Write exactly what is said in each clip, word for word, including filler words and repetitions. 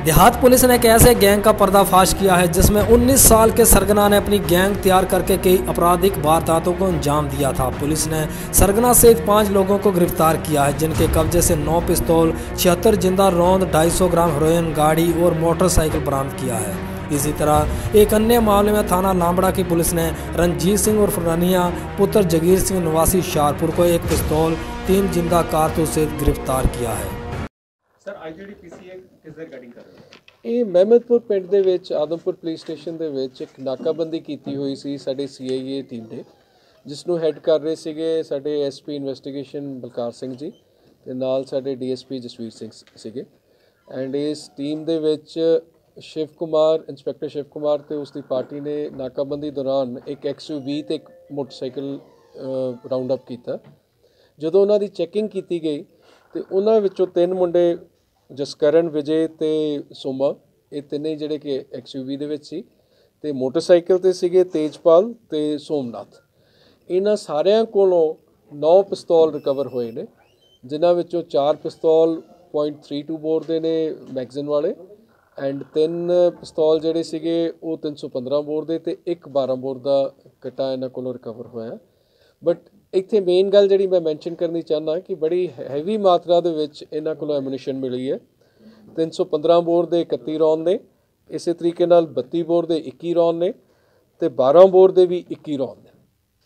देहात पुलिस ने एक ऐसे गैंग का पर्दाफाश किया है जिसमें उन्नीस साल के सरगना ने अपनी गैंग तैयार करके कई आपराधिक वारदातों को अंजाम दिया था। पुलिस ने सरगना सहित पाँच लोगों को गिरफ्तार किया है, जिनके कब्जे से नौ पिस्तौल, छिहत्तर जिंदा रौंद, ढाई सौ ग्राम हेरोइन, गाड़ी और मोटरसाइकिल बरामद किया है। इसी तरह एक अन्य मामले में थाना लांबड़ा की पुलिस ने रणजीत सिंह उर्फ रनिया पुत्र जगीर सिंह निवासी शाहपुर को एक पिस्तौल, तीन जिंदा कारतूस सहित गिरफ्तार किया है। सर आज ਜਿਹੜੀ ਪੀਸੀਏ ਕਿਸ ਦੇ ਰਿਗਾਰਡਿੰਗ ਕਰ ਰਹੇ ਹੋ? ਇਹ ਮਹਿਮਦਪੁਰ ਪਿੰਡ ਦੇ ਵਿੱਚ ਆਦਮਪੁਰ ਪੁਲਿਸ ਸਟੇਸ਼ਨ ਦੇ ਵਿੱਚ ਇੱਕ ਨਾਕਾਬੰਦੀ ਕੀਤੀ ਹੋਈ ਸੀ ਸਾਡੇ ਸੀਆਈਏ ਟੀਮ ਨੇ, ਜਿਸ ਨੂੰ ਹੈੱਡ ਕਰ ਰਹੇ ਸੀਗੇ ਸਾਡੇ ਐਸਪੀ ਇਨਵੈਸਟੀਗੇਸ਼ਨ ਬਲਕਾਰ ਸਿੰਘ ਜੀ ਤੇ ਨਾਲ ਸਾਡੇ ਡੀਐਸਪੀ ਜਸਵੀਰ ਸਿੰਘ ਸੀਗੇ। ਐਂਡ ਇਸ ਟੀਮ ਦੇ ਵਿੱਚ ਸ਼ਿਵ ਕੁਮਾਰ, ਇੰਸਪੈਕਟਰ ਸ਼ਿਵ ਕੁਮਾਰ ਤੇ ਉਸ ਦੀ ਪਾਰਟੀ ਨੇ ਨਾਕਾਬੰਦੀ ਦੌਰਾਨ ਇੱਕ ਐਕਸਯੂਵੀ ਤੇ ਇੱਕ ਮੋਟਰਸਾਈਕਲ ਰਾਉਂਡ ਅਪ ਕੀਤਾ। ਜਦੋਂ ਉਹਨਾਂ ਦੀ ਚੈਕਿੰਗ ਕੀਤੀ ਗਈ ਤੇ ਉਹਨਾਂ ਵਿੱਚੋਂ ਤਿੰਨ ਮੁੰਡੇ ਜਸਕਰਨ, ਵਿਜੇ ਤੇ ਸੋਮਾ, ਇਹ ਤਿੰਨੇ ਜਿਹੜੇ ਕਿ ਐਕਸਯੂਵੀ ਦੇ ਵਿੱਚ ਸੀ ਤੇ ਮੋਟਰਸਾਈਕਲ ਤੇ ਸੀਗੇ ਤੇਜਪਾਲ ਤੇ ਸੋਮਨਾਥ। ਇਹਨਾਂ ਸਾਰਿਆਂ ਕੋਲੋਂ ਨੌ ਪਿਸਤੌਲ ਰਿਕਵਰ ਹੋਏ ਨੇ, ਜਿਨ੍ਹਾਂ ਵਿੱਚੋਂ ਚਾਰ ਪਿਸਤੌਲ ਪੁਆਇੰਟ ਥ੍ਰੀ ਟੂ ਬੋਰ ਦੇ ਨੇ ਮੈਗਜ਼ੀਨ ਵਾਲੇ, ਐਂਡ ਤਿੰਨ ਪਿਸਤੌਲ ਜਿਹੜੇ ਸੀਗੇ ਉਹ ਤਿੰਨ ਸੌ ਪੰਦਰਾਂ ਬੋਰ ਦੇ ਤੇ ਇੱਕ ਬਾਰਾਂ ਬੋਰ ਦਾ ਕੱਟਾ ਇਹਨਾਂ ਕੋਲੋਂ ਰਿਕਵਰ ਹੋਇਆ। ਬਟ ਇੱਥੇ ਮੇਨ ਗੱਲ ਜਿਹੜੀ ਮੈਂ ਮੈਂਸ਼ਨ ਕਰਨੀ ਚਾਹੁੰਦਾ ਕਿ ਬੜੀ ਹੈਵੀ ਮਾਤਰਾ ਦੇ ਵਿੱਚ ਇਹਨਾਂ ਕੋਲੋਂ ਐਮੂਨੀਸ਼ਨ ਮਿਲੀ ਹੈ। ਤਿੰਨ ਸੌ ਪੰਦਰਾਂ ਬੋਰ ਦੇ ਇਕੱਤੀ ਰੌਂਦ ਨੇ, ਇਸੇ ਤਰੀਕੇ ਨਾਲ ਬੱਤੀ ਬੋਰ ਦੇ ਇੱਕੀ ਰੌਂਦ ਨੇ ਤੇ ਬਾਰਾਂ ਬੋਰ ਦੇ ਵੀ ਇੱਕੀ ਰੌਂਦ ਨੇ।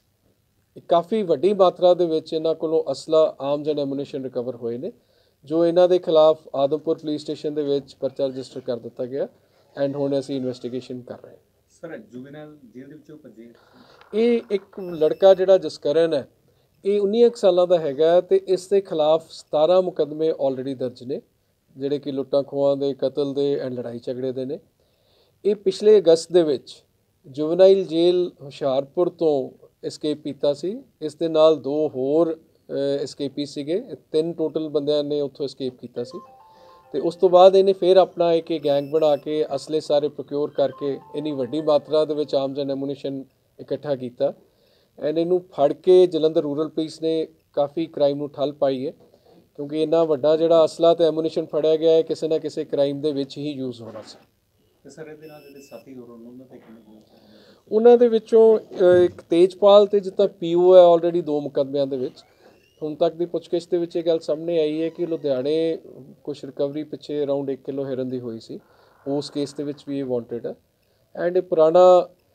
ਇਹ ਕਾਫੀ ਵੱਡੀ ਮਾਤਰਾ ਦੇ ਵਿੱਚ ਇਹਨਾਂ ਕੋਲੋਂ ਅਸਲਾ, ਆਮ ਜਨ ਐਮੂਨੀਸ਼ਨ ਰਿਕਵਰ ਹੋਏ ਨੇ, ਜੋ ਇਹਨਾਂ ਦੇ ਖਿਲਾਫ ਆਦਮਪੁਰ ਪੁਲਿਸ ਸਟੇਸ਼ਨ ਦੇ ਵਿੱਚ ਪਰਚਾ ਰਜਿਸਟਰ ਕਰ ਦਿੱਤਾ ਗਿਆ ਐਂਡ ਹੁਣ ਅਸੀਂ ਇਨਵੈਸਟੀਗੇਸ਼ਨ ਕਰ ਰਹੇ ਹਾਂ। ਸਰ ਜੁਵੈਨਾਈਲ ਜੇਲ੍ਹ ਦੇ ਵਿੱਚੋਂ ਭੱਜੇ ਇਹ ਇੱਕ ਲੜਕਾ ਜਿਹੜਾ ਜਸਕਰਨ ਹੈ, ਇਹ ਉੱਨੀ ਕੁ ਸਾਲਾਂ ਦਾ ਹੈਗਾ ਤੇ ਇਸ ਦੇ ਖਿਲਾਫ ਸਤਾਰਾਂ ਮੁਕੱਦਮੇ ਆਲਰੇਡੀ ਦਰਜ ਨੇ, ਜਿਹੜੇ ਕਿ ਲੁੱਟਾਂ ਖੋਹਾਂ ਦੇ, ਕਤਲ ਦੇ ਐਂਡ ਲੜਾਈ ਝਗੜੇ ਦੇ ਨੇ। ਇਹ ਪਿਛਲੇ ਅਗਸਤ ਦੇ ਵਿੱਚ ਜੁਵੈਨਾਈਲ ਜੇਲ੍ਹ ਹੁਸ਼ਿਆਰਪੁਰ ਤੋਂ ਐਸਕੇਪ ਕੀਤਾ ਸੀ। ਇਸ ਦੇ ਨਾਲ ਦੋ ਹੋਰ ਐਸਕੇਪੀ ਸੀਗੇ, ਤਿੰਨ ਟੋਟਲ ਬੰਦਿਆਂ ਨੇ ਉੱਥੋਂ ਐਸਕੇਪ ਕੀਤਾ ਸੀ ਤੇ ਉਸ ਤੋਂ ਬਾਅਦ ਇਹਨੇ ਫਿਰ ਆਪਣਾ ਇੱਕ ਗੈਂਗ ਬਣਾ ਕੇ ਅਸਲੇ ਸਾਰੇ ਪ੍ਰੋਕਿਓਰ ਕਰਕੇ ਇੰਨੀ ਵੱਡੀ ਮਾਤਰਾ ਦੇ ਵਿੱਚ ਆਮ ਜਨ ਐਮੂਨੀਸ਼ਨ ਇਕੱਠਾ ਕੀਤਾ ਐਂਡ ਇਹਨੂੰ ਫੜ ਕੇ ਜਲੰਧਰ ਰੂਰਲ ਪੁਲਿਸ ਨੇ ਕਾਫੀ ਕ੍ਰਾਈਮ ਨੂੰ ਠੱਲ ਪਾਈ ਹੈ, ਕਿਉਂਕਿ ਇੰਨਾ ਵੱਡਾ ਜਿਹੜਾ ਅਸਲਾ ਤੇ ਐਮੂਨੀਸ਼ਨ ਫੜਿਆ ਗਿਆ ਹੈ ਕਿਸੇ ਨਾ ਕਿਸੇ ਕ੍ਰਾਈਮ ਦੇ ਵਿੱਚ ਹੀ ਯੂਜ਼ ਹੋਣਾ ਸੀ। ਤੇ ਸਰ ਇਹਦੇ ਨਾਲ ਜਿਹੜੇ ਸਾਥੀ ਹੋਰ ਉਹਨਾਂ ਤੇ ਕਿੰਨੇ ਉਹਨਾਂ ਦੇ ਵਿੱਚੋਂ ਇੱਕ ਤੇਜਪਾਲ ਤੇ ਜਿੱਦਾਂ ਪੀਓ ਹੈ ਆਲਰੇਡੀ ਦੋ ਮੁਕੱਦਮਿਆਂ ਦੇ ਵਿੱਚ। ਹੁਣ ਤੱਕ ਦੀ ਪੁੱਛਗਿੱਛ ਦੇ ਵਿੱਚ ਇਹ ਗੱਲ ਸਾਹਮਣੇ ਆਈ ਹੈ ਕਿ ਲੁਧਿਆਣੇ ਕੁਛ ਰਿਕਵਰੀ ਪਿੱਛੇ ਅਰਾਊਂਡ ਇੱਕ ਕਿਲੋ ਹੈਰਨ ਦੀ ਹੋਈ ਸੀ, ਉਸ ਕੇਸ ਦੇ ਵਿੱਚ ਵੀ ਇਹ ਵਾਂਟਡ ਹੈ ਐਂਡ ਇਹ ਪੁਰਾਣਾ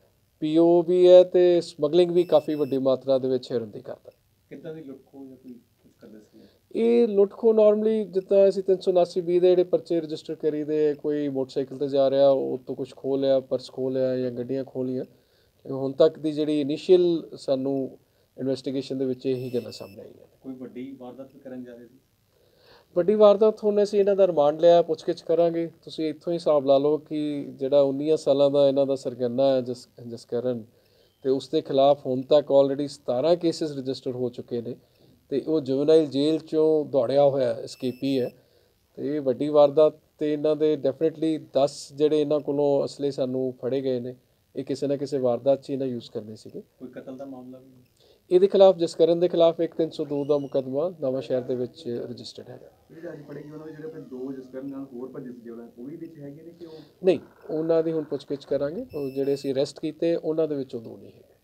ਪੀਓ ਵੀ ਹੈ ਤੇ ਸਮਗਲਿੰਗ ਵੀ ਕਾਫੀ ਵੱਡੀ ਮਾਤਰਾ ਦੇ ਵਿੱਚ ਹੈਰਨ ਦੀ ਕਰਦਾ। ਕਿੱਦਾਂ ਦੀ ਲੁੱਟ ਖੋਹ ਜਾਂ ਕੋਈ ਕੁਝ ਕਰਦੇ ਸੀ? ਇਹ ਲੁੱਟ ਖੋਹ ਨਾਰਮਲੀ ਜਿੱਦਾਂ ਅਸੀਂ ਤਿੰਨ ਸੌ ਉਨਾਸੀ ਵੀਹ ਦੇ ਜਿਹੜੇ ਪਰਚੇ ਰਜਿਸਟਰ ਕਰੀਦੇ, ਕੋਈ ਮੋਟਰਸਾਈਕਲ 'ਤੇ ਜਾ ਰਿਹਾ ਉਹ ਤੋਂ ਕੁਛ ਖੋਹ ਲਿਆ, ਪਰਸ ਖੋਹ ਲਿਆ ਜਾਂ ਗੱਡੀਆਂ ਖੋਹ ਲਈਆਂ। ਹੁਣ ਤੱਕ ਦੀ ਜਿਹੜੀ ਇਨੀਸ਼ੀਅਲ ਸਾਨੂੰ ਇਨਵੈਸਟੀਗੇਸ਼ਨ ਦੇ ਵਿੱਚ ਇਹੀ ਗੱਲਾਂ ਸਾਹਮਣੇ ਆਈਆਂ। ਕੋਈ ਵੱਡੀ ਵਾਰਦਾਤ ਵੀ ਕਰਨ ਜਾ ਰਹੇ ਸੀ? ਵੱਡੀ ਵਾਰਦਾਤ ਹੁਣ ਅਸੀਂ ਇਹਨਾਂ ਦਾ ਰਿਮਾਂਡ ਲਿਆ, ਪੁੱਛਗਿੱਛ ਕਰਾਂਗੇ। ਤੁਸੀਂ ਇੱਥੋਂ ਹੀ ਹਿਸਾਬ ਲਾ ਲਓ ਕਿ ਜਿਹੜਾ ਉੱਨੀਆਂ ਸਾਲਾਂ ਦਾ ਇਹਨਾਂ ਦਾ ਸਰਗਨਾ ਹੈ ਜਸ ਜਸਕਰਨ ਤੇ ਉਸ ਦੇ ਖਿਲਾਫ ਹੁਣ ਤੱਕ ਆਲਰੇਡੀ ਸਤਾਰਾਂ ਕੇਸਿਸ ਰਜਿਸਟਰ ਹੋ ਚੁੱਕੇ ਨੇ ਤੇ ਉਹ ਜੁਵੈਨਾਈਲ ਜੇਲ੍ਹ 'ਚੋਂ ਦੌੜਿਆ ਹੋਇਆ ਐਸਕੇਪੀ ਹੈ ਤੇ ਇਹ ਵੱਡੀ ਵਾਰਦਾਤ ਤੇ ਇਹਨਾਂ ਦੇ ਡੈਫੀਨੇਟਲੀ ਦਸ ਜਿਹੜੇ ਇਹਨਾਂ ਕੋਲੋਂ ਅਸਲੇ ਸਾਨੂੰ ਫੜੇ ਗਏ ਨੇ, ਇਹ ਕਿਸੇ ਨਾ ਕਿਸੇ ਵਾਰਦਾਤ 'ਚ ਇਹਨਾਂ ਯੂਜ਼ ਕਰਨੇ ਸੀਗੇ। ਕੋਈ ਕਤਲ ਦਾ ਮਾਮਲਾ ਵੀ ਇਹਦੇ ਖਿਲਾਫ, ਜਸਕਰਨ ਦੇ ਖਿਲਾਫ ਇੱਕ ਤਿੰਨ ਸੌ ਦੋ ਦਾ ਮੁਕੱਦਮਾ ਨਵਾਂ ਸ਼ਹਿਰ ਦੇ ਵਿੱਚ ਰਜਿਸਟਰਡ ਹੈਗਾ। ਨਹੀਂ, ਉਹਨਾਂ ਦੀ ਹੁਣ ਪੁੱਛਗਿੱਛ ਕਰਾਂਗੇ। ਉਹ ਜਿਹੜੇ ਅਸੀਂ ਅਰੈਸਟ ਕੀਤੇ ਉਹਨਾਂ ਦੇ ਵਿੱਚੋਂ ਦੋ ਨਹੀਂ ਹੈਗੇ।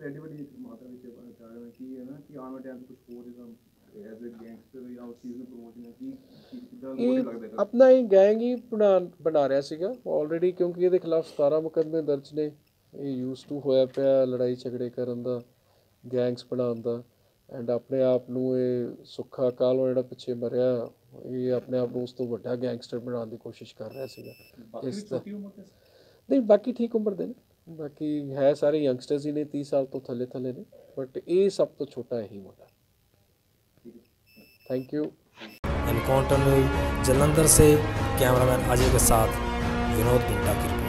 ਇਹ ਆਪਣਾ ਹੀ ਗੈਂਗ ਹੀ ਬਣਾ ਬਣਾ ਰਿਹਾ ਸੀਗਾ ਆਲਰੇਡੀ, ਕਿਉਂਕਿ ਇਹਦੇ ਖਿਲਾਫ ਸਤਾਰਾਂ ਮੁਕੱਦਮੇ ਦਰਜ ਨੇ। ਇਹ ਯੂਜ਼ ਟੂ ਹੋਇਆ ਪਿਆ ਲੜਾਈ ਝਗੜੇ ਕਰਨ ਦਾ, ਗੈਂਗਸ ਬਣਾਉਣ ਦਾ ਐਂਡ ਆਪਣੇ ਆਪ ਨੂੰ ਇਹ ਸੁੱਖਾ ਕਾਲੋਂ ਜਿਹੜਾ ਪਿੱਛੇ ਮਰਿਆ, ਇਹ ਆਪਣੇ ਆਪ ਨੂੰ ਉਸ ਤੋਂ ਵੱਡਾ ਗੈਂਗਸਟਰ ਬਣਾਉਣ ਦੀ ਕੋਸ਼ਿਸ਼ ਕਰ ਰਿਹਾ ਸੀਗਾ। ਇਸ ਦਾ ਨਹੀਂ, ਬਾਕੀ ਠੀਕ ਉਮਰ ਦੇ ਨੇ, ਬਾਕੀ ਹੈ ਸਾਰੇ ਯੰਗਸਟਰਸ ਹੀ ਨੇ, तीस साल ਤੋਂ ਥੱਲੇ ਥੱਲੇ ਨੇ, ਬਟ ਇਹ ਸਭ ਤੋਂ ਛੋਟਾ ਇਹੀ ਮੁੰਡਾ। Thank you. Encounter news Jalandhar से कैमरामैन अजय के साथ विनोद बिंटा की।